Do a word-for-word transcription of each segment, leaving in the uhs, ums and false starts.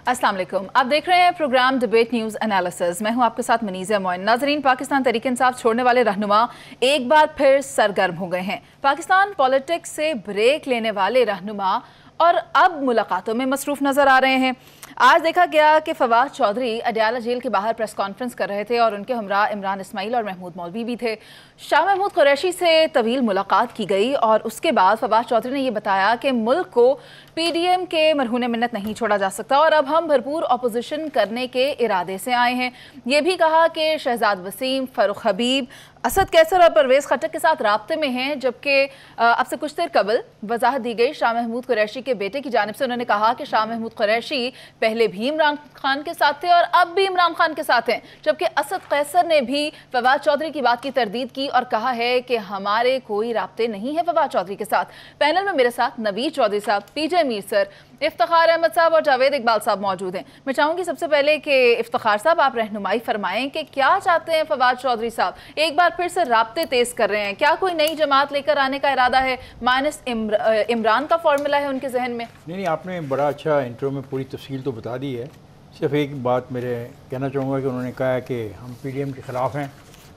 अस्सलाम वालेकुम, आप देख रहे हैं प्रोग्राम डिबेट न्यूज़ एनालिसिस। मैं हूं आपके साथ मनीज़ा मोइन। नाजरीन, पाकिस्तान तहरीक इंसाफ छोड़ने वाले रहनुमा एक बार फिर सरगर्म हो गए हैं। पाकिस्तान पॉलिटिक्स से ब्रेक लेने वाले रहनुमा और अब मुलाकातों में मसरूफ़ नज़र आ रहे हैं। आज देखा गया कि फवाद चौधरी अडयाला जेल के बाहर प्रेस कॉन्फ्रेंस कर रहे थे और उनके हमरा इमरान इस्माइल और महमूद मौलवी भी थे। शाह महमूद कुरैशी से तवील मुलाकात की गई और उसके बाद फवाद चौधरी ने यह बताया कि मुल्क को पी डी एम के मरहून मिन्नत नहीं छोड़ा जा सकता और अब हम भरपूर अपोजिशन करने के इरादे से आए हैं। ये भी कहा कि शहजाद वसीम, फ़ारूक हबीब, असद कैसर और परवेज़ खट्टक के साथ राब्ते में हैं। जबकि अब से कुछ देर कबल वजाहत दी गई शाह महमूद कुरैशी के बेटे की जानिब से। उन्होंने कहा कि शाह महमूद कुरैशी पहले भी इमरान खान के साथ थे और अब भी इमरान खान के साथ हैं। जबकि असद कैसर ने भी फवाद चौधरी की बात की तरदीद की और कहा है कि हमारे कोई राब्ते नहीं है फवाद चौधरी के साथ। पैनल में मेरे साथ नवीद चौधरी साहब, पीजे मीर सर, इफ्तिखार अहमद साहब और जावेद इकबाल साहब मौजूद हैं। मैं चाहूँगी सबसे पहले कि इफ्तिखार साहब आप रहनुमाई फरमाएं कि क्या चाहते हैं फवाद चौधरी साहब। एक बार फिर से राब्ते तेज कर रहे हैं, क्या कोई नई जमात लेकर आने का इरादा है? माइनस इमरान का फॉर्मूला है उनके जहन में? नहीं नहीं, आपने बड़ा अच्छा इंट्रो में पूरी तफसील तो बता दी है। सिर्फ एक बात मेरे कहना चाहूँगा कि उन्होंने कहा है कि हम पी डी एम के ख़िलाफ़ हैं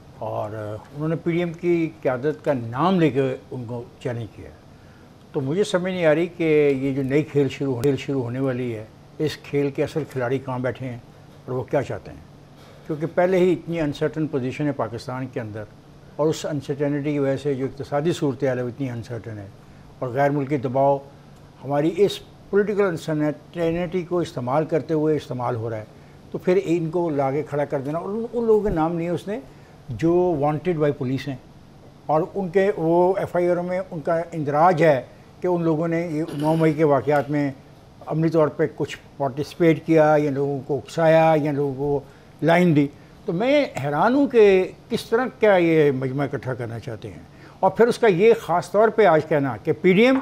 और उन्होंने पी डी एम की क़यादत का नाम लेकर उनको चैलेंज किया। तो मुझे समझ नहीं आ रही कि ये जो नई खेल शुरू खेल शुरू होने वाली है, इस खेल के असल खिलाड़ी कहाँ बैठे हैं और वो क्या चाहते हैं। क्योंकि पहले ही इतनी अनसर्टन पोजीशन है पाकिस्तान के अंदर और उस अनसर्टेनिटी की वजह से जो इक़्तिसादी सूरत हाल है वो इतनी अनसर्टन है और गैर मुल्की दबाव हमारी इस पॉलिटिकल अनसर्टेनिटी को इस्तेमाल करते हुए इस्तेमाल हो रहा है। तो फिर इनको लाके खड़ा कर देना और उन लोगों के नाम लिए उसने जो वांटेड बाई पुलिस हैं और उनके वो एफ आई आर में उनका इंदराज है कि उन लोगों ने ये नौ मई के वाक़यात में अमली तौर पे कुछ पार्टिसिपेट किया या लोगों को उकसाया या लोगों को लाइन दी। तो मैं हैरान हूँ कि किस तरह क्या ये मजमा इकट्ठा करना चाहते हैं। और फिर उसका ये ख़ास तौर पे आज कहना कि पी डी एम,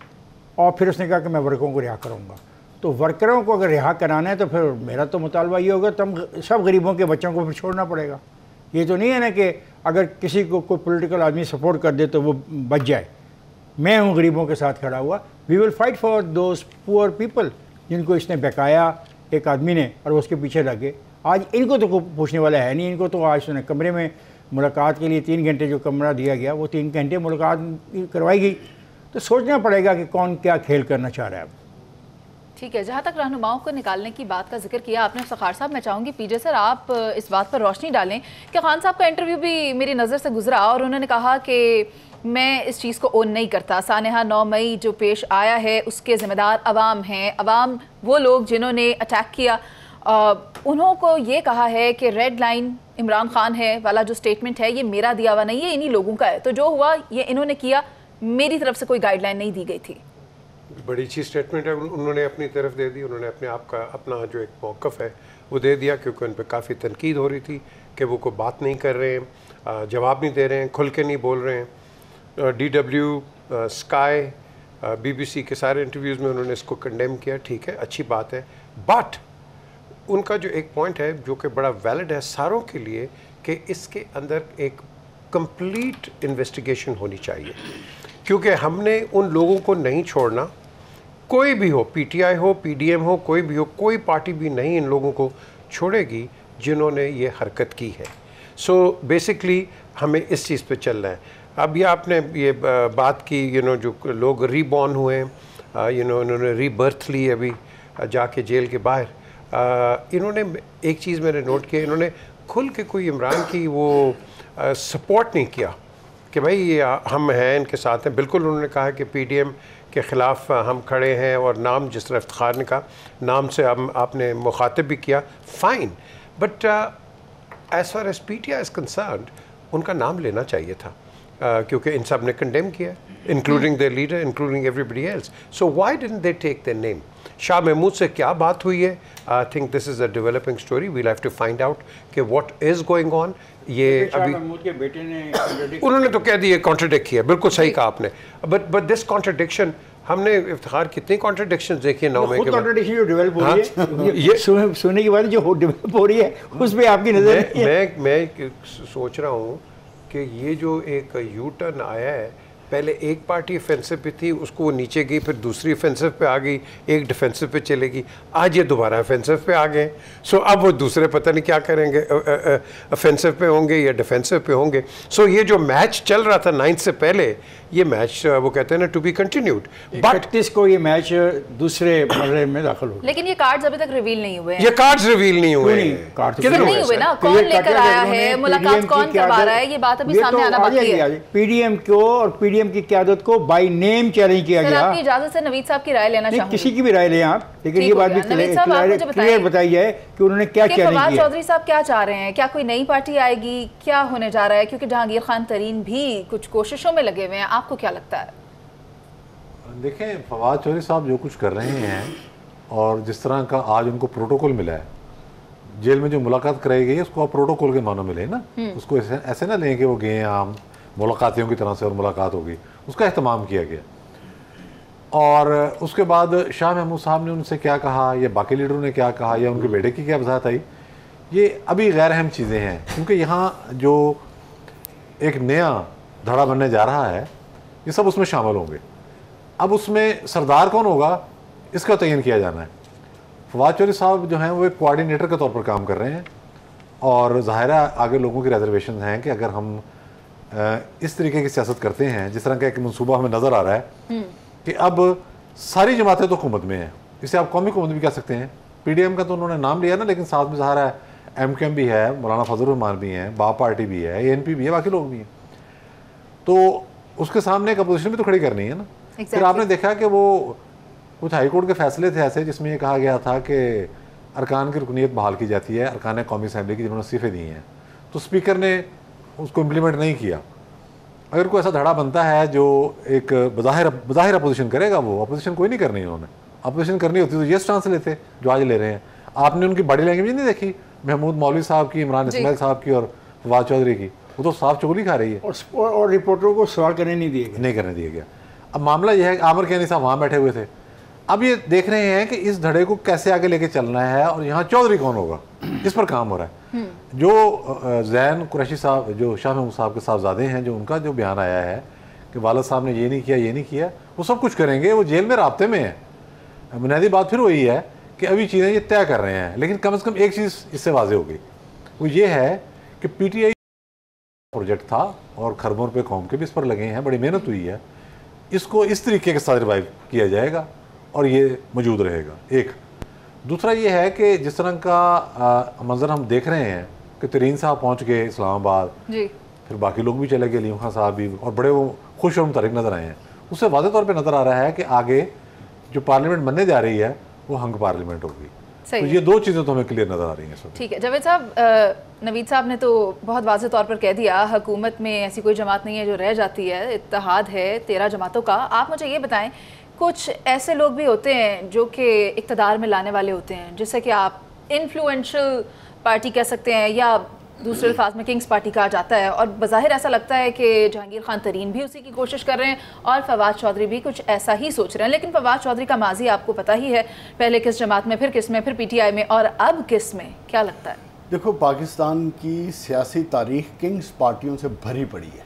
और फिर उसने कहा कि मैं वर्करों को रिहा करूँगा। तो वर्करों को अगर रिहा कराना है तो फिर मेरा तो मुतालबा ये होगा तुम सब गरीबों के बच्चों को फिर छोड़ना पड़ेगा। ये तो नहीं है ना कि अगर किसी को कोई पॉलिटिकल आदमी सपोर्ट कर दे तो वो बच जाए। मैं हूँ गरीबों के साथ खड़ा हुआ। We will fight for those poor people जिनको इसने बकाया एक आदमी ने और वो उसके पीछे लगे। आज इनको तो कोई पूछने वाला है नहीं। इनको तो आज सुने कमरे में मुलाकात के लिए तीन घंटे जो कमरा दिया गया वो तीन घंटे मुलाकात करवाई गई। तो सोचना पड़ेगा कि कौन क्या खेल करना चाह रहा है। ठीक है, जहाँ तक रहनुमाओं को निकालने की बात का जिक्र किया आपने इफ्तिखार साहब, मैं चाहूँगी पीजे सर आप इस बात पर रोशनी डालें कि खान साहब का इंटरव्यू भी मेरी नज़र से गुजरा और उन्होंने कहा कि मैं इस चीज़ को ओन नहीं करता। सानेहा नौ मई जो पेश आया है उसके ज़िम्मेदार अवाम हैं, अवाम वो लोग जिन्होंने अटैक किया। उन्हों को ये कहा है कि रेड लाइन इमरान खान है वाला जो स्टेटमेंट है ये मेरा दिया हुआ नहीं है, इन्हीं लोगों का है। तो जो हुआ ये इन्होंने किया, मेरी तरफ से कोई गाइडलाइन नहीं दी गई थी। बड़ी अच्छी स्टेटमेंट है, उन्होंने अपनी तरफ दे दी। उन्होंने अपने आप का अपना जो एक मौक़िफ़ है वो दे दिया क्योंकि उन पर काफ़ी तनकीद हो रही थी कि वो कोई बात नहीं कर रहे हैं, जवाब नहीं दे रहे हैं, खुल के नहीं बोल रहे हैं। D W, Sky, B B C के सारे इंटरव्यूज़ में उन्होंने इसको कंडेम किया। ठीक है, अच्छी बात है। बट उनका जो एक पॉइंट है जो कि बड़ा वैलिड है सारों के लिए कि इसके अंदर एक कंप्लीट इन्वेस्टिगेशन होनी चाहिए क्योंकि हमने उन लोगों को नहीं छोड़ना। कोई भी हो, पी टी आई हो, पी डी एम हो, कोई भी हो, कोई पार्टी भी नहीं इन लोगों को छोड़ेगी जिन्होंने ये हरकत की है। सो so, बेसिकली हमें इस चीज़ पे चलना है। अब ये आपने ये बात की, यू नो जो लोग रीबॉर्न हुए हैं, यू नो उन्होंने रीबर्थ ली अभी जाके जेल के बाहर। इन्होंने एक चीज़ मैंने नोट किया, इन्होंने खुल के कोई इमरान की वो सपोर्ट नहीं किया कि भाई ये हम हैं इनके साथ हैं। बिल्कुल उन्होंने कहा कि पी डी एम के ख़िलाफ़ हम खड़े हैं और नाम जिस तरह इफ्तिखार ने कहा नाम से हम आपने मुखातिब भी किया, fine. But as far as P T I is concerned उनका नाम लेना चाहिए था uh, क्योंकि इन सब ने कंडेम किया, including their leader, including everybody else. So why didn't they take their name? Shah Mahmood से क्या बात हुई है? I think this is a developing story. We'll have to find out कि व्हाट इज़ गोइंग ऑन। ये अभी के बेटे ने उन्होंने तो कह दिया, कॉन्ट्रडिक्ट किया। बिल्कुल सही कहा आपने। बट बट दिस कॉन्ट्रडिक्शन हमने इफ्तिखार कितनी कॉन्ट्रडिक्शन देखी है नौ मई के बाद। जो डेवलप हो रही है ये सुनने के बाद जो डेवलप हो रही है उस पर आपकी नज़र? मैं मैं मैं सोच रहा हूँ कि ये जो एक यू टर्न आया है पहले एक पार्टी ऑफेंसिव पे थी, उसको वो नीचे गई, फिर दूसरी ऑफेंसिव पे आ गई, एक डिफेंसिव पे चलेगी, आज ये दोबारा ऑफेंसिव पे आ गए। सो अब वो दूसरे पता नहीं क्या करेंगे, ऑफेंसिव पे होंगे या डिफेंसिव पे होंगे। सो ये जो मैच चल रहा था नाइन्थ से पहले, ये मैच वो कहते हैं ना टू बी कंटिन्यूड, बट इकतीस को ये मैच दूसरे मरहले में दाखिल हो। लेकिन ये कार्ड्स अभी तक रिवील नहीं हुए हैं। ये कार्ड्स रिवील नहीं हुए नहीं, हैं। कार्ड्स किधर नहीं हुए ना, कौन लेकर आया है, मुलाकात कौन करवा रहा है, ये बात अभी सामने आना बाकी है। पीडीएम को और पीडीएम की क़यादत को बाय नेम चैलेंज किया गया। आपकी इजाजत से नवीद साहब की राय लेना चाहूंगी। किसी की भी राय लें आप, लेकिन ये बात भी क्लियर बताई जाए कि उन्होंने क्या चैलेंज फवाद किया। चौधरी साहब क्या चाह रहे हैं, क्या कोई नई पार्टी आएगी, क्या होने जा रहा है? क्योंकि जहांगीर खान तरीन भी कुछ कोशिशों में लगे हुए हैं, आपको क्या लगता है? देखें, फवाद चौधरी साहब जो कुछ कर रहे हैं और जिस तरह का आज उनको प्रोटोकॉल मिला है, जेल में जो मुलाकात कराई गई है उसको आप प्रोटोकॉल के मानों में लें ना, उसको ऐसे ऐसे ना लें कि वो गए आम मुलाकातियों की तरह से और मुलाकात होगी, उसका अहतमाम किया गया। और उसके बाद शाह महमूद साहब ने उनसे क्या कहा या बाकी लीडरों ने क्या कहा या उनके बेटे की क्या वजाहत आई, ये अभी गैर अहम चीज़ें हैं, क्योंकि यहाँ जो एक नया धड़ा बनने जा रहा है ये सब उसमें शामिल होंगे। अब उसमें सरदार कौन होगा इसका तयन किया जाना है। फवाद चौधरी साहब जो हैं वो एक कोऑर्डिनेटर के तौर पर काम कर रहे हैं और ज़ाहिर है आगे लोगों की रिजर्वेशन हैं कि अगर हम इस तरीके की सियासत करते हैं, जिस तरह का एक मनसूबा हमें नज़र आ रहा है कि अब सारी जमातें तो हुकूमत में हैं, इसे आप कौमी हुकूमत भी कह सकते हैं। पीडीएम का तो उन्होंने नाम लिया ना, लेकिन साथ में ज़ाहिर है एम क्यू एम भी है, मौलाना फजल रहमान भी हैं, बाप पार्टी भी है, ए एन पी भी है, बाकी लोग भी हैं, तो उसके सामने एक अपोजिशन भी तो खड़ी करनी है ना। exactly. फिर आपने देखा कि वो कुछ हाईकोर्ट के फैसले थे ऐसे जिसमें ये कहा गया था कि अरकान की रुकनीत बहाल की जाती है, अरकान कौमी असम्बली की जिन्होंने इस्तीफे दिए हैं, तो स्पीकर ने उसको इम्प्लीमेंट नहीं किया। अगर कोई ऐसा धड़ा बनता है जो एक बज़ाहिर बज़ाहिर अपोजिशन करेगा, वो अपोजिशन कोई नहीं करनी है, उन्होंने अपोजिशन करनी होती तो ये स्टांस लेते जो आज ले रहे हैं। आपने उनकी बॉडी लैंग्वेज नहीं देखी, महमूद मौलवी साहब की, इमरान इस्माइल साहब की और फवाद चौधरी की, वो तो साफ चुगली खा रही है और, और रिपोर्टरों को सवाल करने नहीं दिए नहीं करने दिया गया। अब मामला यह है कि आमिर कैनी साहब वहाँ बैठे हुए थे, अब ये देख रहे हैं कि इस धड़े को कैसे आगे लेके चलना है और यहाँ चौधरी कौन होगा, इस पर काम हो रहा है। जो जैन कुरैशी साहब, जो शाह महमूद साहब के साहबजादे हैं, जो उनका जो बयान आया है कि वालिद साहब ने ये नहीं किया ये नहीं किया, वो सब कुछ करेंगे, वो जेल में राब्ते में है। बुनियादी बात फिर वही है कि अभी चीज़ें ये तय कर रहे हैं, लेकिन कम से कम एक चीज़ इससे वाज़ेह हो गई, वो ये है कि पी टी आई प्रोजेक्ट था और खरबों रुपये कौम के भी इस पर लगे हैं, बड़ी मेहनत हुई है, इसको इस तरीके के साथ रिवाइव किया जाएगा और ये मौजूद रहेगा। एक दूसरा ये है कि जिस तरह का मंजर हम देख रहे हैं कि तरीन साहब पहुंच गए इस्लामाबाद जी, फिर बाकी लोग भी चले गए, अलीम खान साहब भी, और बड़े वो खुश और मुतहरिक नज़र आए हैं। उससे वाज़े तौर पे नज़र आ रहा है कि आगे जो पार्लियामेंट बनने जा रही है वो हंग पार्लियामेंट होगी। तो ये दो चीज़ें तो हमें क्लियर नज़र आ रही हैं। ठीक है जावेद साहब, नवीद साहब ने तो बहुत वाज़े तौर पर कह दिया, हुकूमत में ऐसी कोई जमात नहीं है जो रह जाती है, इत्तेहाद है तेरह जमातों का। आप मुझे ये बताएं, कुछ ऐसे लोग भी होते हैं जो कि इक़्तिदार में लाने वाले होते हैं, जिससे कि आप इन्फ्लुएंशियल पार्टी कह सकते हैं या दूसरे अल्फाज में किंग्स पार्टी कहा जाता है, और बज़ाहिर ऐसा लगता है कि जहांगीर खान तरीन भी उसी की कोशिश कर रहे हैं और फवाद चौधरी भी कुछ ऐसा ही सोच रहे हैं। लेकिन फवाद चौधरी का माजी आपको पता ही है, पहले किस जमात में, फिर किस में, फिर पी टी आई में और अब किस में, क्या लगता है? देखो, पाकिस्तान की सियासी तारीख किंग्स पार्टियों से भरी पड़ी है।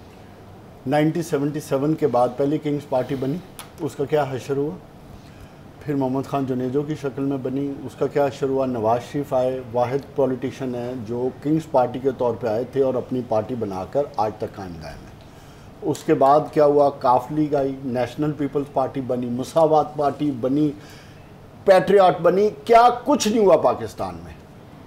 नाइनटीन सेवेंटी सेवन के बाद पहले किंग्स पार्टी बनी, उसका क्या हशर हुआ, फिर मोहम्मद खान जुनेजो की शक्ल में बनी, उसका क्या हशर हुआ, नवाज शरीफ आए, वाहिद पॉलिटिशियन है जो किंग्स पार्टी के तौर पे आए थे और अपनी पार्टी बनाकर आज तक कायम कायम है। उसके बाद क्या हुआ, काफ लीग आई, नेशनल पीपल्स पार्टी बनी, मुसावात पार्टी बनी, पैट्रियट बनी, क्या कुछ नहीं हुआ पाकिस्तान में।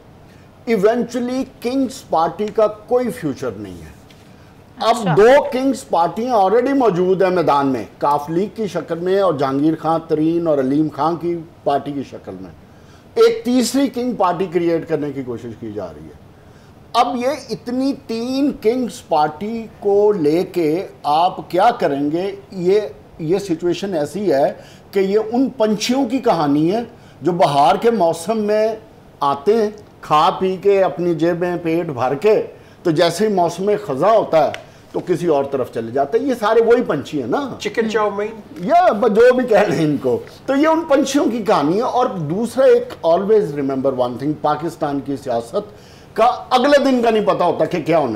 इवेंचुअली किंग्स पार्टी का कोई फ्यूचर नहीं है। अब अच्छा। दो किंग्स पार्टियां ऑलरेडी मौजूद है मैदान में, काफ लीग की शक्ल में और जहांगीर खान तरीन और अलीम खान की पार्टी की शक्ल में। एक तीसरी किंग पार्टी क्रिएट करने की कोशिश की जा रही है। अब ये इतनी तीन किंग्स पार्टी को लेके आप क्या करेंगे? ये ये सिचुएशन ऐसी है कि ये उन पंछियों की कहानी है जो बहार के मौसम में आते हैं, खा पी के अपनी जेबें पेट भर के, तो जैसे ही मौसम खज़ा होता है तो किसी और तरफ चले जाते हैं। ये सारे वही पंछी हैं ना, चिकन चाउमीन या जो भी कह रहे हैं इनको, तो ये उन पंछियों की कहानी है। और दूसरा, एक always remember one thing, Pakistan की सियासत का अगले दिन का नहीं पता होता कि क्या होना है।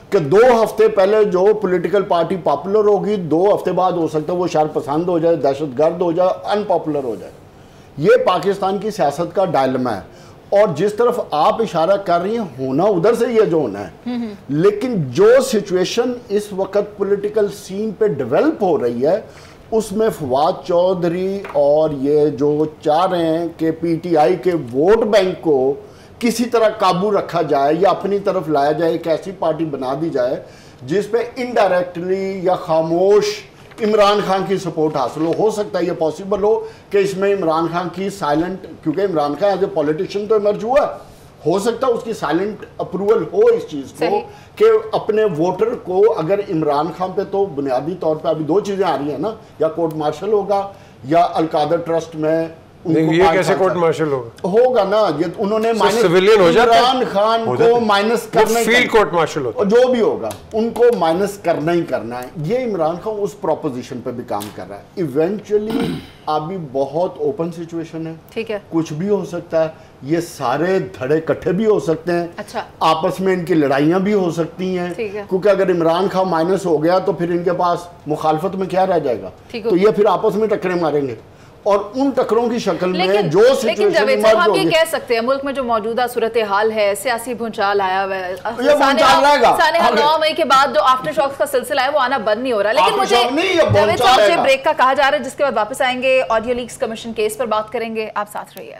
कि दो हफ्ते पहले जो पॉलिटिकल पार्टी पॉपुलर होगी, दो हफ्ते बाद हो सकता है वो शर पसंद हो जाए, दहशतगर्द हो जाए, अनपॉपुलर हो जाए। ये पाकिस्तान की सियासत का डायलमा है, और जिस तरफ आप इशारा कर रही हैं होना उधर से ये जो होना है। लेकिन जो सिचुएशन इस वक्त पॉलिटिकल सीन पे डेवलप हो रही है उसमें फवाद चौधरी और ये जो चाह रहे हैं कि पीटीआई के वोट बैंक को किसी तरह काबू रखा जाए या अपनी तरफ लाया जाए, एक ऐसी पार्टी बना दी जाए जिस पे इनडायरेक्टली या खामोश इमरान खान की सपोर्ट हासिल हो हो सकता है ये पॉसिबल हो कि इसमें इमरान खान की साइलेंट, क्योंकि Imran Khan as a politician तो इमर्ज हुआ, हो सकता है उसकी साइलेंट अप्रूवल हो इस चीज़ को कि अपने वोटर को, अगर इमरान खान पे तो बुनियादी तौर पे अभी दो चीज़ें आ रही हैं ना, या कोर्ट मार्शल होगा या अलकादर ट्रस्ट में नहीं, ये कैसे कोर्ट मार्शल होगा? होगा ना, ये उन्होंने सिविलियन हो जाता है, इमरान खान को माइनस करना ही फील्ड कोर्ट मार्शल होता है, जो भी होगा उनको माइनस करना ही करना है। ये इमरान खान उस प्रोपोजिशन पे भी काम कर रहा है। इवेंचुअली अभी बहुत ओपन सिचुएशन है, ठीक है, कुछ भी हो सकता है, ये सारे धड़े इकट्ठे भी हो सकते हैं। अच्छा, आपस में इनकी लड़ाइयां भी हो सकती हैं, क्योंकि अगर इमरान खान माइनस हो गया तो फिर इनके पास मुखालफत में क्या रह जाएगा, तो ये फिर आपस में टक्करें मारेंगे, और उन टकरों की शक्ल में जो सिचुएशन इमर्ज हम ये होगी। कह सकते हैं मुल्क में जो मौजूदा सूरत हाल है, सियासी भूचाल आया हुआ है, ये भूचाल रहेगा। नौ मई के बाद जो आफ्टर शॉक्स का सिलसिला है वो आना बंद नहीं हो रहा। लेकिन मुझे जावेद साहब से ब्रेक का कहा जा रहा है, जिसके बाद वापस आएंगे, ऑडियो लीक्स कमीशन केस पर बात करेंगे। आप साथ रहिए।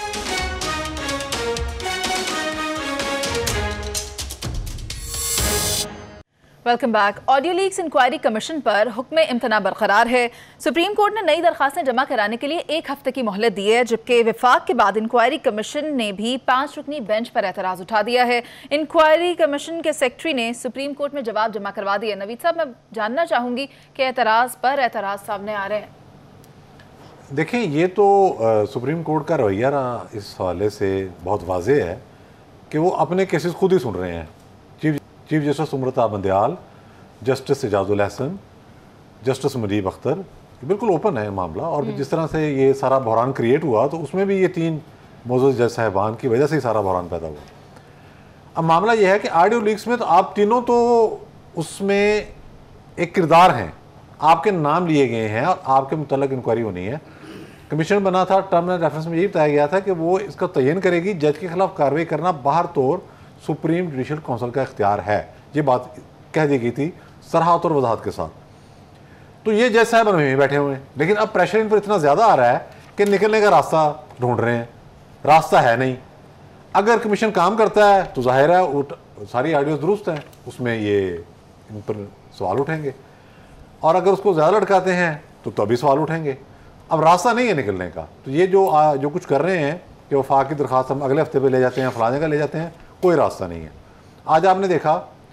Welcome back. Audio leaks inquiry commission पर हुक्म इम्तना बरकरार है। सुप्रीम कोर्ट ने नई दरखास्तें जमा कराने के लिए एक हफ्ते की मोहलत दी है, जबकि विफाक के बाद इंक्वायरी कमीशन ने भी पांच रुकनी बेंच पर एतराज़ उठा दिया है। इंक्वायरी कमीशन के सेक्रेटरी ने सुप्रीम कोर्ट में जवाब जमा करवा दिया। नवीद साहब, मैं जानना चाहूँगी कि एतराज़ पर एतराज़ सामने आ रहे हैं। देखें, ये तो आ, सुप्रीम कोर्ट का रवैया इस हवाले से बहुत वाज़ेह है कि वो अपने केसेस खुद ही सुन रहे हैं। Chief chief justice Umar Ata Bandial, justice Ijazul Hassan, justice Mujeeb Akhtar, बिल्कुल ओपन है मामला। और जिस तरह से ये सारा बहरान क्रिएट हुआ तो उसमें भी ये तीन मौजूद जज साहिबान की वजह से ही सारा बहरान पैदा हुआ। अब मामला ये है कि ऑडियो लीक्स में तो आप तीनों तो उसमें एक किरदार हैं, आपके नाम लिए गए हैं और आपके मुतल्लिक इंक्वायरी होनी है। कमीशन बना था, टर्म एंड रेफरेंस में यही बताया गया था कि वो इसका तयन करेगी, जज के खिलाफ कार्रवाई करना बाहर तौर सुप्रीम जुडिशल काउंसिल का इख्तियार है। ये बात कह दी गई थी सराहत और वजाहत के साथ। तो ये जज साहब में बैठे हुए हैं, लेकिन अब प्रेशर इन पर इतना ज़्यादा आ रहा है कि निकलने का रास्ता ढूंढ रहे हैं, रास्ता है नहीं। अगर कमीशन काम करता है तो जाहिर है उठ, सारी ऑडियोज दुरुस्त हैं, उसमें ये इन पर सवाल उठेंगे, और अगर उसको ज़्यादा लटकाते हैं तो तभी सवाल उठेंगे। अब रास्ता नहीं है निकलने का। तो ये जो आ, जो कुछ कर रहे हैं कि वफाक की दरख्वास्त हम अगले हफ्ते पे ले जाते हैं, फलाने का ले जाते हैं, कोई रास्ता नहीं है। आज आपने देखा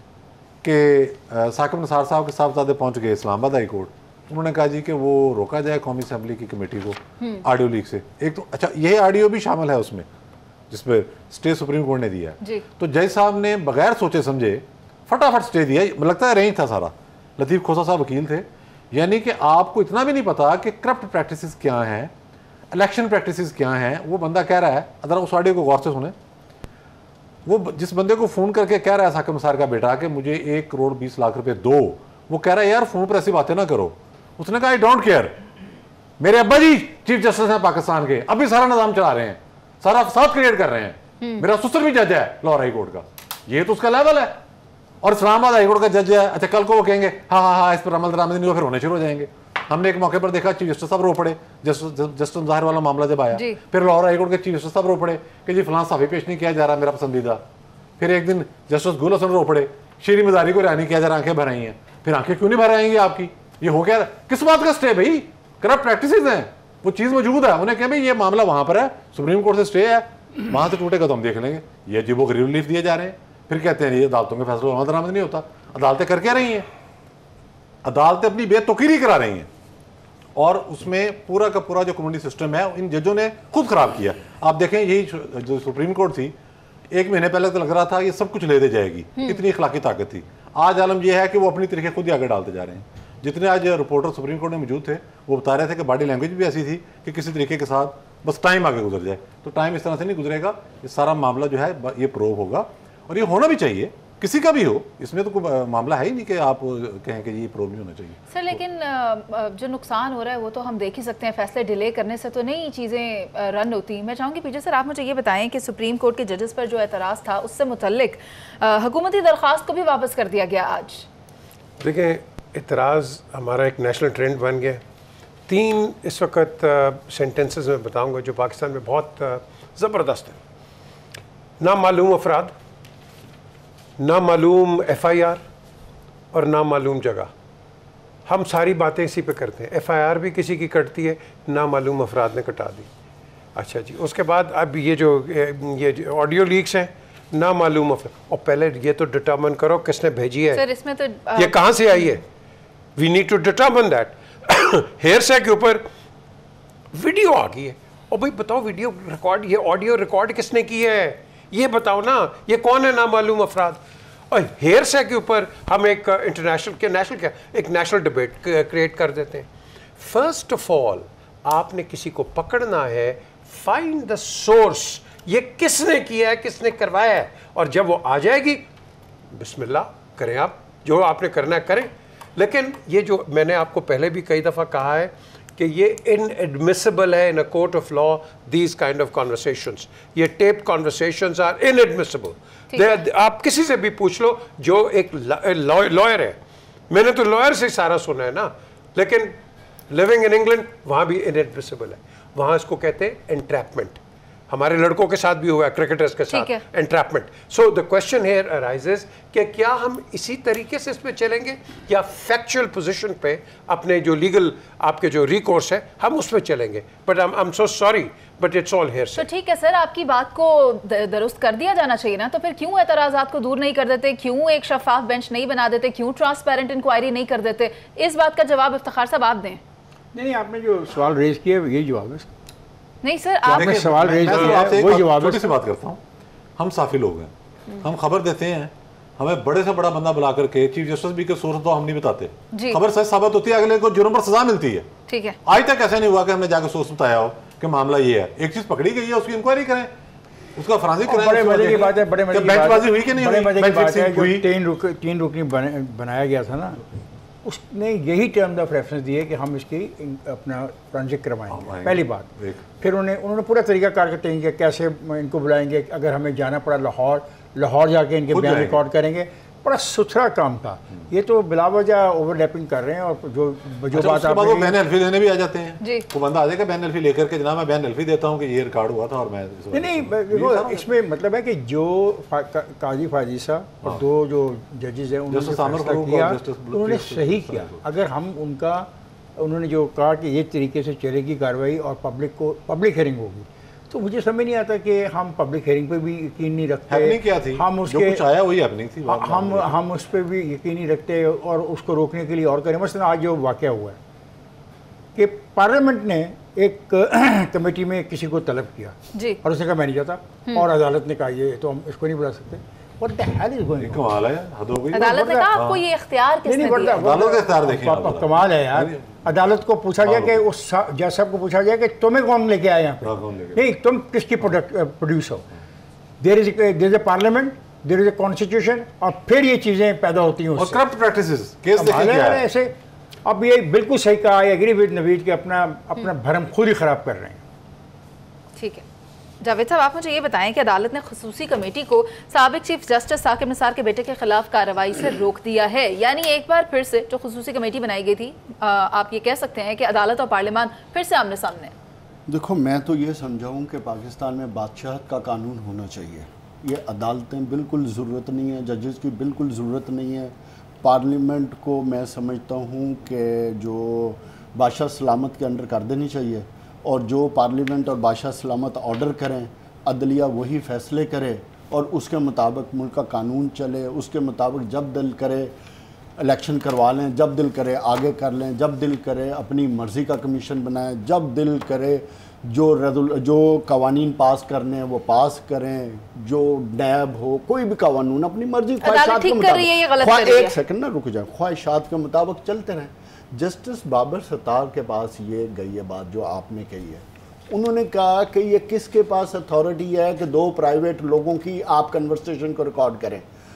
कि साकिब नसार साहब के साहबजादे पहुंच गए इस्लामाबाद हाई कोर्ट। उन्होंने कहा जी कि वो रोका जाए कौमी असम्बली की कमेटी को ऑडियो लीक से। एक तो अच्छा ये ऑडियो भी शामिल है उसमें जिस पर स्टे सुप्रीम कोर्ट ने दिया है। तो जज साहब ने बगैर सोचे समझे फटाफट स्टे दिया। लगता है रेंज था सारा। लतीफ़ खोसा साहब वकील थे। यानी कि आपको इतना भी नहीं पता कि करप्ट प्रैक्टिसेस क्या हैं, इलेक्शन प्रैक्टिसेस क्या हैं। वो बंदा कह रहा है, अगर उस ऑडियो को गौर से सुने, वो जिस बंदे को फ़ोन करके कह रहा है साकिब नसार का बेटा कि मुझे एक करोड़ बीस लाख रुपए दो, वो कह रहा है यार फ़ोन पर ऐसी बातें ना करो। उसने कहा आई डोंट केयर, मेरे अब्बा जी चीफ जस्टिस हैं पाकिस्तान के, अभी सारा निज़ाम चला रहे हैं, सारा फसाद क्रिएट कर रहे हैं, मेरा ससुर भी जज है लाहौर हाई कोर्ट का। ये तो उसका लेवल है। और इस्लामाबाद हाई कोर्ट का जज है। अच्छा कल को वो कहेंगे हाँ हाँ हाँ इस पर अमल दरामद नहीं हो, फिर होने शुरू हो जाएंगे। हमने एक मौके पर देखा चीफ जस्टिस साहब रो पड़े, जस्टिस ज़ाहिर वाला मामला जब आया, फिर लाहौर हाई कोर्ट के चीफ जस्टिस साहब रो पड़े कि जी फलां साफी पेश नहीं किया जा रहा मेरा पसंदीदा। फिर एक दिन जस्टिस गुल हसन रो पड़े, शीरी मजारी को रिहा नहीं किया जा रहा, आंखें भर आई हैं। फिर आंखें क्यों नहीं भर आएंगी आपकी? ये हो गया किस बात का स्टे भाई? करप्ट प्रैक्टिसेस हैं, वो चीज़ मौजूद है। उन्हें कहा भाई ये मामला वहाँ पर है, सुप्रीम कोर्ट से स्टे है, वहाँ से टूटेगा तो हम देख लेंगे। ये अजीबो गरीब रिलीफ दिए जा रहे हैं। फिर कहते हैं ये अदालतों के फैसलों में दरामद नहीं होता। अदालतें कर क्या रही हैं? अदालतें अपनी बेतौकीरी करा रही हैं, और उसमें पूरा का पूरा जो कम्युनिटी सिस्टम है इन जजों ने खुद खराब किया। आप देखें यही जो सुप्रीम कोर्ट थी, एक महीने पहले तो लग रहा था ये सब कुछ ले दे जाएगी, इतनी इखलाकी ताकत थी। आज आलम यह है कि वो अपनी तरीके खुद ही आगे डालते जा रहे हैं। जितने आज रिपोर्टर सुप्रीम कोर्ट में मौजूद थे वो बता रहे थे कि बॉडी लैंग्वेज भी ऐसी थी कि किसी तरीके के साथ बस टाइम आगे गुजर जाए। तो टाइम इस तरह से नहीं गुजरेगा, ये सारा मामला जो है ये प्रूव होगा, और ये होना भी चाहिए। किसी का भी हो, इसमें तो कोई मामला है ही नहीं कि आप कहें कि ये प्रॉब्लम होना चाहिए। सर लेकिन जो नुकसान हो रहा है वो तो हम देख ही सकते हैं, फैसले डिले करने से तो नहीं चीज़ें रन होती। मैं चाहूँगी पीछे सर आप मुझे ये बताएं कि सुप्रीम कोर्ट के जजेस पर जो एतराज़ था उससे मुतल्लिक हुकूमती दरख्वास्त को भी वापस कर दिया गया आज। देखिए, एतराज़ हमारा एक नेशनल ट्रेंड बन गया। तीन इस वक्त सेंटेंसेस में बताऊँगा जो पाकिस्तान में बहुत ज़बरदस्त है। नामालूम अफराद, नामालूम एफ आई आर और नामालूम जगह। हम सारी बातें इसी पे करते हैं। एफ आई आर भी किसी की कटती है, नामालूम अफराद ने कटा दी। अच्छा जी, उसके बाद अब ये जो ये ऑडियो लीक्स हैं, नामालूम अफराद, और पहले ये तो डिटर्मिन करो किसने भेजी है। सर इसमें तो आ... ये कहाँ से आई है। We need to determine that. Hearsay के ऊपर वीडियो आ गई है, और भाई बताओ वीडियो रिकॉर्ड, ये ऑडियो रिकॉर्ड किसने की है, ये बताओ ना, ये कौन है नामालूम अफराद। और हेयर से के ऊपर हम एक इंटरनेशनल के नेशनल क्या एक नेशनल डिबेट क्रिएट कर देते हैं। फर्स्ट ऑफ ऑल आपने किसी को पकड़ना है, फाइंड द सोर्स, ये किसने किया है, किसने करवाया है, और जब वो आ जाएगी बिस्मिल्लाह करें, आप जो आपने करना है करें। लेकिन ये जो मैंने आपको पहले भी कई दफ़ा कहा है कि ये इनएडमिसिबल है in a court of law, these kind of conversations, ये टेप कॉन्वर्सेशंस आर इनएडमिसिबल। आप किसी से भी पूछ लो जो एक लॉयर है, मैंने तो लॉयर से सारा सुना है ना, लेकिन लिविंग इन इंग्लैंड वहाँ भी इनएडमिसिबल है। वहाँ इसको कहते हैं एंट्रैपमेंट। हमारे लड़कों के साथ भी हुआ है, क्रिकेटर्स के साथ, entrapment. So the question here arises कि क्या हम इसी तरीके से इस पे चलेंगे या फैक्चुअल पोजीशन पे अपने जो लीगल आपके जो रिकोर्स है हम उस पे चलेंगे। But I am so sorry but it's all here. तो ठीक है सर, आपकी बात को दुरुस्त कर दिया जाना चाहिए ना, तो फिर क्यों एतराज़ात को दूर नहीं कर देते, क्यों एक शफाफ बेंच नहीं बना देते, क्यों ट्रांसपेरेंट इंक्वायरी नहीं कर देते? इस बात का जवाब इफ्तिखार साहब आप दें। नहीं नहीं, आपने जो सवाल रेज किया यही जवाब है। नहीं सर, आप सवाल रेज किया है, वो जवाब है। छोटी सी बात करता हूँ, हम साफी लोग हैं, हम खबर देते हैं, हमें बड़े से बड़ा बंदा बुला करके चीफ जस्टिस भी के सोर्स तो हम नहीं बताते, खबर सच साबित होती है, अगले को जुर्म पर सजा मिलती है। ठीक है, आज तक ऐसा नहीं हुआ कि हमने जाकर सोर्स बताया हो कि मामला ये है। एक चीज पकड़ी गई है, उसकी इंक्वायरी करें, उसका फरांसी करें। बड़े मजे की बात है, बड़े मजे की बेंचबाजी हुई कि नहीं हुई? बड़े मजे की बात है, जो तीन रुक तीन रुकनी बनाया गया था ना, उसने यही टर्म ऑफ रेफरेंस दिए कि हम इसकी अपना ट्रांजिट करवाएंगे, पहली बात। फिर उन्हें उन्होंने पूरा तरीका कार करते हैं कि कैसे इनको बुलाएंगे, अगर हमें जाना पड़ा लाहौर, लाहौर जाके इनके बयान रिकॉर्ड करेंगे। बड़ा सुथरा काम था। ये तो बिलावजह ओवरलैपिंग कर रहे हैं, और जो जो अच्छा, बात आप बैन अल्फी देने भी आ जाते हैं। वो बंदा आ जाएगा बैन अल्फी लेकर के, जनाब मैं बैन अल्फी देता हूँ कि ये रिकॉर्ड हुआ था और मैं नहीं नहीं देखो, इसमें मतलब है कि जो काजी फाजी साहब और दो जो जजेस हैं उन्होंने फैसला किया, उन्होंने सही किया। अगर हम उनका उन्होंने जो कहा कि ये तरीके से चलेगी कार्रवाई और पब्लिक को पब्लिक हियरिंग होगी, तो मुझे समझ नहीं आता कि हम पब्लिक हियरिंग पे भी यकीन नहीं रखते। क्या थी? हम उसके जो कुछ आया वही हैपनिंग थी। हम हम उस पर भी यकीन नहीं रखते और उसको रोकने के लिए और करें। मसलन आज जो वाक़या हुआ है कि पार्लियामेंट ने एक कमेटी में किसी को तलब किया जी, और उसने कहा मैं नहीं जाता, और अदालत ने कहा ये तो हम इसको नहीं बुला सकते। What the hell is going on? कमाल है, हद हो गई। अदालत ने कहा आपको ये इख्तियार किसने दिया? अदालत का इख्तियार देखिए, कमाल है यार। अदालत को पूछा गया कि उस जज साहब को पूछा गया कि तुम्हें कौन लेके आया यहाँ पे? नहीं, तुम किसकी प्रोड्यूस हो? There is there is a parliament, there is a constitution, और फिर ये चीजें पैदा होती हैं। और करप्ट प्रैक्टिसेस केस देखें क्या है ऐसे। अब ये बिल्कुल सही कहा, आई एग्री विद नवीद कि अपना अपना भरम खुद ही खराब कर रहे हैं। ठीक है जावेद साहब, आप मुझे ये बताएं कि अदालत ने खुसूसी कमेटी को साबिक चीफ जस्टिस साकिब निसार के बेटे के खिलाफ कार्रवाई से रोक दिया है। यानी एक बार फिर से जो खुसूसी कमेटी बनाई गई थी, आ, आप ये कह सकते हैं कि अदालत और पार्लियामान फिर से आमने सामने। देखो, मैं तो ये समझाऊँ कि पाकिस्तान में बादशाह का कानून होना चाहिए। ये अदालतें बिल्कुल ज़रूरत नहीं है, जजेस की बिल्कुल ज़रूरत नहीं है। पार्लियामेंट को मैं समझता हूँ कि जो बादशाह सलामत के अंडर कर देनी चाहिए, और जो पार्लियामेंट और बादशाह सलामत ऑर्डर करें, अदलिया वही फ़ैसले करे और उसके मुताबिक मुल्क का कानून चले। उसके मुताबिक जब दिल करे इलेक्शन करवा लें, जब दिल करे आगे कर लें, जब दिल करे अपनी मर्ज़ी का कमीशन बनाएं, जब दिल करे जो रेजुल जो कवानीन पास करने हैं वो पास करें, जो नैब हो कोई भी कानून अपनी मर्ज़ी ख्वाहिशात के मुताबिक, एक सेकंड ना रुक जाए, ख्वाहिशात के मुताबिक चलते रहें। जस्टिस बाबर सत्तार के पास ये गई है बात जो आपने कही है। उन्होंने कहा कि ये किसके पास अथॉरिटी है कि दो प्राइवेट लोगों की आप कन्वर्सेशन को रिकॉर्ड करें।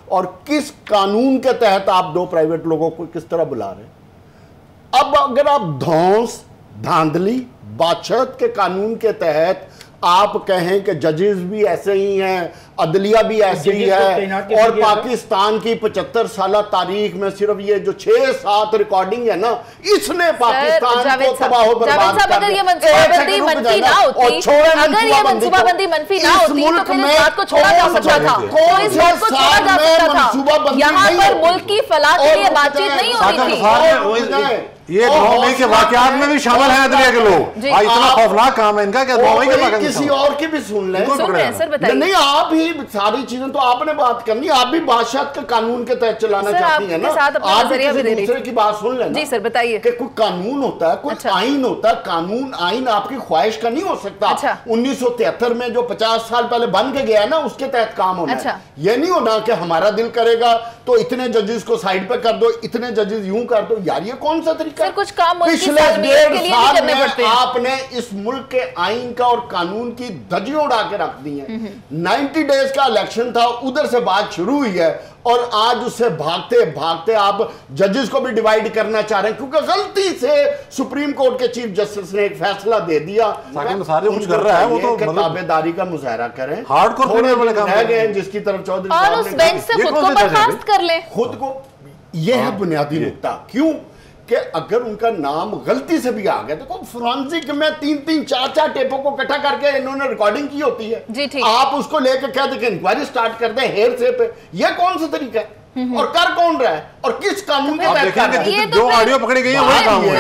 और किस कानून के तहत आप दो प्राइवेट लोगों को किस तरह बुला रहे हैं। अब अगर आप धौंस, धांधली, बादशाहत के कानून के तहत आप कहें कि जजेस भी ऐसे ही हैं, अदलिया भी ऐसे ही है, और पाकिस्तान की पचहत्तर साल तारीख में सिर्फ ये जो छह सात रिकॉर्डिंग है ना, इसने पाकिस्तान को तबाह बर्बाद कर दिया। अगर ये मनसूबाबंदी मंफी ना होती, अगर ये मनसूबाबंदी मंफी ना होती तो फिर इस बात को छोड़ा जा सकता था, तो इस बात को छोड़ा जा सकता था। यहाँ पर मुल्क की फलाह के लिए बातचीत नहीं हो रही थी। ये बॉम्बे के वाकयात में भी शामिल हैं अदलिया के लोग। इतना खौफनाक काम है इनका कि बॉम्बे के वाकयात किसी और की भी सुन लें। सर बताइए। नहीं, आप ही सारी चीजें तो आपने बात करनी, आप भी बादशाह के कानून के तहत चलाना चाहती हैं ना, आप भी दूसरे की बात सुन लें। जी सर बताइए। कि कोई कानून होता है, कुछ आइन होता है, कानून आइन आपकी ख्वाहिश का नहीं हो सकता। उन्नीस सौ तिहत्तर में जो पचास साल पहले बन के गया है ना, उसके तहत काम होना है। ये नहीं होना कि हमारा दिल करेगा तो इतने जजेस को साइड पे कर दो, इतने जजेस यूं कर दो। यार ये कौन सा तरीका? कुछ काम पिछले डेढ़ साल में आपने इस मुल्क के आइन का और कानून की धज्जियां उड़ा के रख दी हैं। नब्बे डेज का इलेक्शन था, उधर से बात शुरू हुई है, और आज उससे भागते भागते आप जजेस को भी डिवाइड करना चाह रहे हैं, क्योंकि गलती से सुप्रीम कोर्ट के चीफ जस्टिस ने एक फैसला दे दिया। सारे कुछ कर रहा है, वो तो ताबेदारी का मुजाहरा करें, हार्डकोर रह गए जिसकी तरफ चौधरी और उस बेंच से खुद को बर्खास्त कर ले। खुद को, यह है बुनियादी नुकता। क्यों कि अगर उनका नाम गलती से भी आ गया, देखो फोरेंसिक में तीन तीन चार चार टेपों को इकट्ठा करके इन्होंने रिकॉर्डिंग की होती है जी, ठीक। आप उसको लेकर कह दें कि इंक्वायरी स्टार्ट कर दें हेर से पे, ये कौन सा तरीका है? और कर कौन रहा है और किस कानून के तहत कर रहा है? जो ऑडियो पकड़ी गई है वही काम हुआ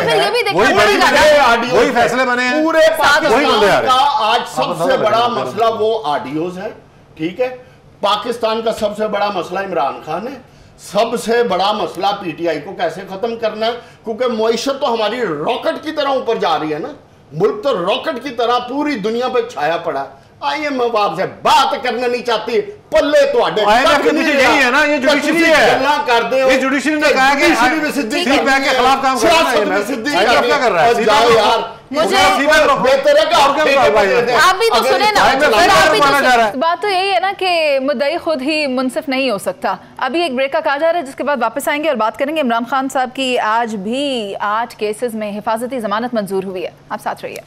है, वही फैसले बने हैं। पूरे पाकिस्तान का आज सबसे बड़ा मसला वो ऑडियोज है, ठीक है। पाकिस्तान का सबसे बड़ा मसला इमरान खान है, सबसे बड़ा मसला पीटीआई को कैसे खत्म करना है, क्योंकि मईशत तो हमारी रॉकेट की तरह ऊपर जा रही है ना, मुल्क तो रॉकेट की तरह पूरी दुनिया पे छाया पड़ा है। आइए मैं आपसे बात करना नहीं चाहती, पल्ले तो यही है ना, ये जुडिशरी है, कर दे ये जुडिशरी ने कहा कि सीपैक के खिलाफ काम कर रहा है, क्या कर रहा है? जाओ यार, मुझे बेहतर है कि आप भी तो सुने ना, आप भी तो। बात तो यही है ना कि मुद्दई खुद ही मुनसिफ नहीं हो सकता। अभी एक ब्रेक का कहा जा रहा है, जिसके बाद वापस आएंगे और बात करेंगे इमरान खान साहब की आज भी आठ केसेस में हिफाजती जमानत मंजूर हुई है। आप साथ रहिए।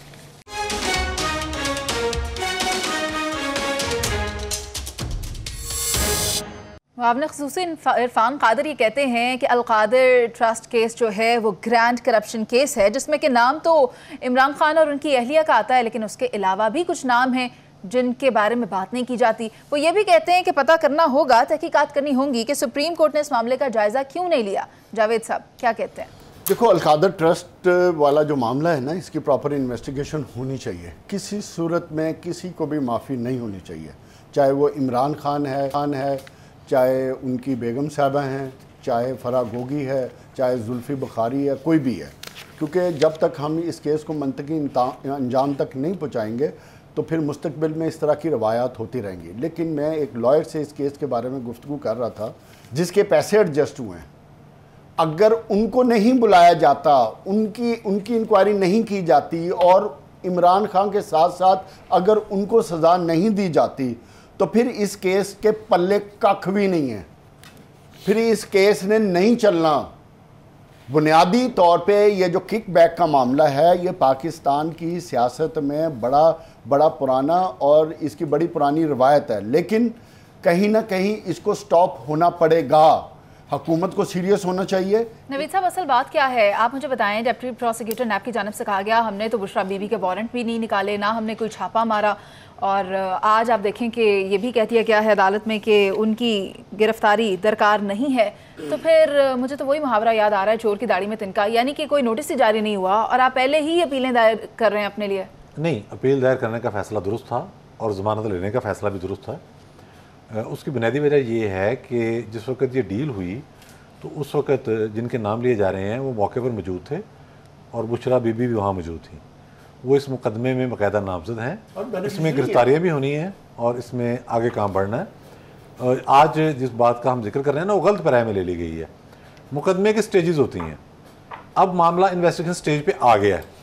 आपने ख़ुसूसी इरफान कादर ये कहते हैं कि अल-कादिर ट्रस्ट केस जो है वो ग्रैंड करप्शन केस है, जिसमें कि नाम तो इमरान खान और उनकी अहलिया का आता है, लेकिन उसके अलावा भी कुछ नाम हैं जिनके बारे में बात नहीं की जाती। वो ये भी कहते हैं कि पता करना होगा, तहकीकात करनी होंगी कि सुप्रीम कोर्ट ने इस मामले का जायज़ा क्यों नहीं लिया। जावेद साहब क्या कहते हैं? देखो, अल-कादिर ट्रस्ट वाला जो मामला है ना, इसकी प्रॉपर इन्वेस्टिगेशन होनी चाहिए। किसी सूरत में किसी को भी माफ़ी नहीं होनी चाहिए, चाहे वो इमरान खान है खान है चाहे उनकी बेगम साहबा हैं, चाहे फराह गोगी है, चाहे जुल्फ़ी बुखारी है, कोई भी है। क्योंकि जब तक हम इस केस को मंतकी अंजाम तक नहीं पहुँचाएँगे तो फिर मुस्तकबिल में इस तरह की रवायात होती रहेंगी। लेकिन मैं एक लॉयर से इस केस के बारे में गुफ्तगू कर रहा था, जिसके पैसे एडजस्ट हुए हैं, अगर उनको नहीं बुलाया जाता, उनकी उनकी इंक्वायरी नहीं की जाती और इमरान खान के साथ साथ अगर उनको सज़ा नहीं दी जाती तो फिर इस केस के पल्ले कख भी नहीं है, फिर इस केस ने नहीं चलना। बुनियादी तौर पे ये जो किक बैक का मामला है, ये पाकिस्तान की सियासत में बड़ा बड़ा पुराना और इसकी बड़ी पुरानी रवायत है, लेकिन कहीं ना कहीं इसको स्टॉप होना पड़ेगा। हुकूमत को सीरियस होना चाहिए। नवीद साहब, असल बात क्या है आप मुझे बताएं। डिप्टी प्रोसिक्यूटर नैब की जानिब से कहा गया हमने तो बुशरा बीबी के वारंट भी नहीं निकाले, ना हमने कोई छापा मारा, और आज आप देखें कि ये भी कह दिया गया है अदालत में कि उनकी गिरफ्तारी दरकार नहीं है। तो फिर मुझे तो वही मुहावरा याद आ रहा है, चोर की दाढ़ी में तिनका, यानी कि कोई नोटिस ही जारी नहीं हुआ और आप पहले ही अपीलें दायर कर रहे हैं अपने लिए। नहीं, अपील दायर करने का फैसला दुरुस्त था और ज़मानत लेने का फैसला भी दुरुस्त था। उसकी बुनियादी वजह ये है कि जिस वक्त ये डील हुई तो उस वक्त जिनके नाम लिए जा रहे हैं वो मौके पर मौजूद थे और बुशरा बीबी भी वहाँ मौजूद थी। वो इस मुकदमे में बाकायदा नामजद हैं, इसमें गिरफ्तारियाँ भी होनी हैं और इसमें आगे काम बढ़ना है। और आज जिस बात का हम जिक्र कर रहे हैं ना, वो गलत पैराए में ले ली गई है। मुकदमे की स्टेजेस होती हैं, अब मामला इन्वेस्टिगेशन स्टेज पे आ गया है,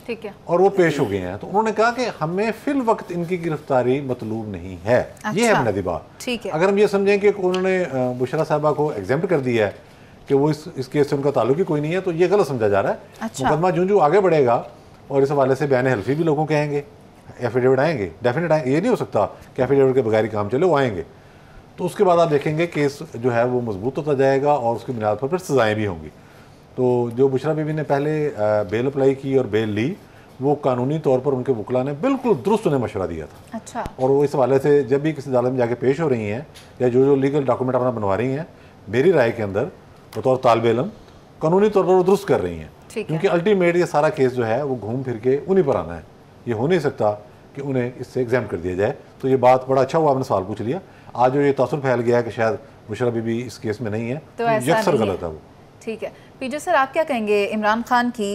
ठीक है, और वो पेश हो गए हैं। तो उन्होंने कहा कि हमें फिल वक्त इनकी गिरफ्तारी मतलूब नहीं है। अच्छा, ये है बुनियादी बात। ठीक है, अगर हम ये समझें कि उन्होंने बुशरा साहबा को एग्जेम्प्ट कर दिया है कि वो इस इस केस से उनका ताल्लुक ही कोई नहीं है, तो ये गलत समझा जा रहा है। अच्छा। मुकदमा जो जो आगे बढ़ेगा और इस हवाले से बयान हल्फी भी लोगों के आएंगे, एफिडेविट आएंगे, डेफिनेट आएंगे। ये नहीं हो सकता कि एफिडेविट के बगैर ही काम चले, वो आएंगे। तो उसके बाद आप देखेंगे केस जो है वो मजबूत होता जाएगा और उसकी बुनियाद पर फिर सजाएँ भी होंगी। तो जो बुशरा बीबी ने पहले बेल अप्लाई की और बेल ली, वो कानूनी तौर पर उनके वकला ने बिल्कुल दुरुस्त उन्हें मशवरा दिया था। अच्छा। और वो इस हवाले से जब भी किसी अदालत में जाके पेश हो रही हैं या जो जो लीगल डॉक्यूमेंट अपना बनवा रही हैं, मेरी राय के अंदर बतौर तालिब इल्म कानूनी तौर पर वो दुरुस्त कर रही हैं, क्योंकि अल्टीमेट ये सारा केस जो है वो घूम फिर के उन्हीं पर आना है। ये हो नहीं सकता कि उन्हें इससे एग्जाम कर दिया जाए। तो ये बात बड़ा अच्छा हुआ आपने सवाल पूछ लिया। आज जो ये तासुर फैल गया है कि शायद बुशरा बीबी इस केस में नहीं है, तो यकसर गलत है वो। ठीक है पीजे सर, आप क्या कहेंगे? इमरान खान की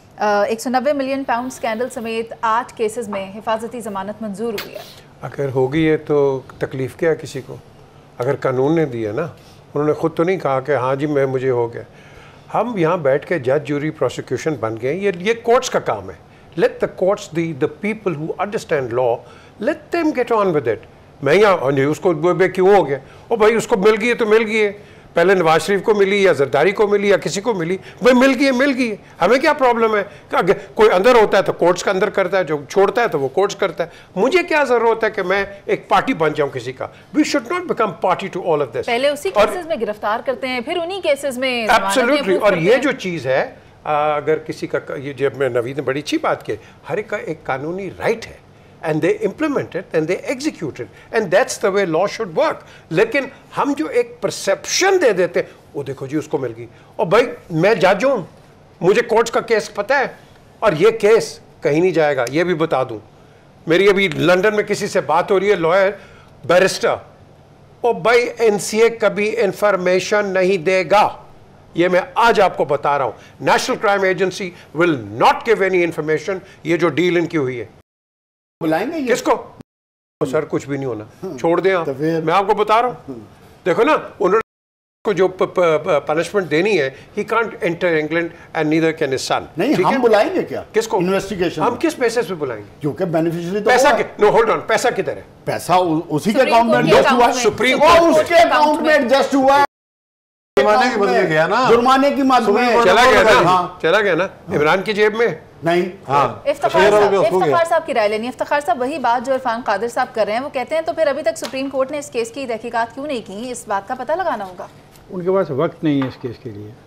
एक सौ नब्बे मिलियन पाउंड स्कैंडल समेत आठ केसेस में हिफाजती जमानत मंजूर हुई है। अगर हो गई है तो तकलीफ क्या है किसी को? अगर कानून ने दिया ना, उन्होंने खुद तो नहीं कहा कि हाँ जी मैं मुझे हो गया। हम यहाँ बैठ के जज जूरी प्रोसिक्यूशन बन गए। ये ये कोर्ट्स का काम है। Let the courts the the people who understand law, let them get on with it. मैं यहाँ उसको क्यों हो गया? ओ भाई उसको मिल गई है तो मिल गई है। पहले नवाज शरीफ को मिली या जरदारी को मिली या किसी को मिली, भाई मिल गई है मिल गई है। हमें क्या प्रॉब्लम है? कोई अंदर होता है तो कोर्ट्स का अंदर करता है, जो छोड़ता है तो वो कोर्ट्स करता है। मुझे क्या जरूरत है कि मैं एक पार्टी बन जाऊं किसी का? We should not become party to all of this. पहले उसी केसेस में गिरफ्तार करते हैं, फिर उन्हीं केसेस में एब्सोल्युटली। और ये जो चीज़ है, अगर किसी का, ये जब मैं नवीद ने बड़ी अच्छी बात की, हर एक का एक कानूनी राइट है, and they implement it and they execute it, and that's the way law should work। लेकिन हम जो एक परसेप्शन दे देते हैं, वो देखो जी उसको मिल गई, और भाई मैं जज हूं, मुझे कोर्ट्स का केस पता है, और ये केस कहीं नहीं जाएगा। ये भी बता दूं, मेरी अभी लंदन में किसी से बात हो रही है, लॉयर बैरिस्टर, और भाई एनसीए कभी इंफॉर्मेशन नहीं देगा। ये मैं आज आपको बता रहा हूं। National crime agency will not give any information. ये जो डील इनकी हुई है, बुलाएंगे किसको? तो सर कुछ भी नहीं होना, छोड़ दें आप। मैं आपको बता रहा हूँ, देखो ना, उन्होंने को जो पनिशमेंट देनी है, he can't enter England and neither can his son. नहीं, हम बुलाएंगे क्या? किसको? इन्वेस्टिगेशन। हम किस बेसिस पे बुलाएंगे? क्योंकि बेनिफिशियरी तो पैसा के, नो होल्ड ऑन, पैसा किधर है? पैसा उसी के अकाउंट में एडजस्ट हुआ। सुप्रीम कोर्ट उसके अकाउंट में एडजस्ट हुआ। जुर्माने के बदले गया ना, जुर्माने की मात्रा में चला गया ना, चला गया ना इमरान की जेब में। नहीं। हाँ, इफ्तिखार साहब, इफ्तिखार साहब की राय लेनी। इफ्तिखार साहब, वही बात जो इरफान कादिर साहब कर रहे हैं, वो कहते हैं तो फिर अभी तक सुप्रीम कोर्ट ने इस केस की तहकीकात क्यों नहीं की? इस बात का पता लगाना होगा। उनके पास वक्त नहीं है इस केस के लिए।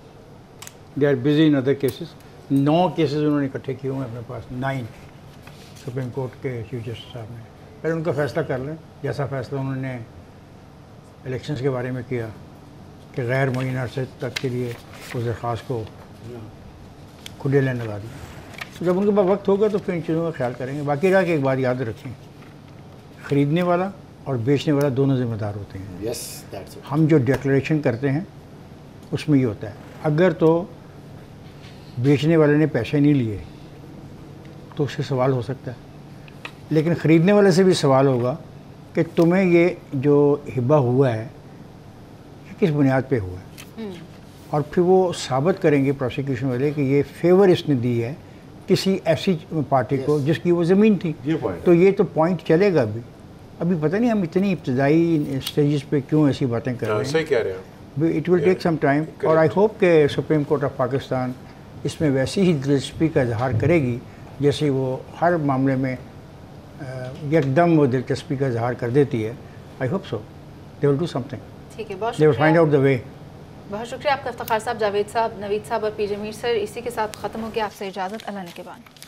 They are busy in other cases. नौ केसेस उन्होंने इकट्ठे किए हुए हैं अपने पास, नाइन, सुप्रीम कोर्ट के चीफ जस्टिस साहब ने। पहले उनका फैसला कर लें, जैसा फैसला उन्होंने इलेक्शंस के बारे में किया कि गैर मुअय्यन अरसे तक के लिए उस दरख्वास्त को खुले लेने लगा दिया। तो जब उनके पास वक्त होगा तो फिर इन चीज़ों का ख्याल करेंगे। बाकी रहा कि एक बात याद रखें, ख़रीदने वाला और बेचने वाला दोनों ज़िम्मेदार होते हैं। yes, that's it. हम जो डिक्लेरेशन करते हैं उसमें ये होता है, अगर तो बेचने वाले ने पैसे नहीं लिए तो उससे सवाल हो सकता है, लेकिन ख़रीदने वाले से भी सवाल होगा कि तुम्हें ये जो हिब्बा हुआ है ये किस बुनियाद पे हुआ है, और फिर वो साबित करेंगे प्रोसिक्यूशन वाले कि ये फेवर इसने दी है किसी ऐसी पार्टी को जिसकी वो ज़मीन थी। ये तो ये तो पॉइंट चलेगा भी। अभी पता नहीं हम इतनी इब्तदाई स्टेजेस पे क्यों ऐसी बातें कर रहे हैं। सही कह रहे हैं। It will take some time, और आई होप कि सुप्रीम कोर्ट ऑफ पाकिस्तान इसमें वैसी ही दिलचस्पी का इजहार करेगी जैसे वो हर मामले में एकदम वो दिलचस्पी का इजहार कर देती है। I hope so they will do something, ठीक है, बहुत they will find out the way. बहुत शुक्रिया आपका इफ्तिखार साहब, जावेद साहब, नवीद साहब और पीजे मीर सर। इसी के साथ ख़त्म हो गया। आपसे इजाज़त, अल्लाह ने के बाद।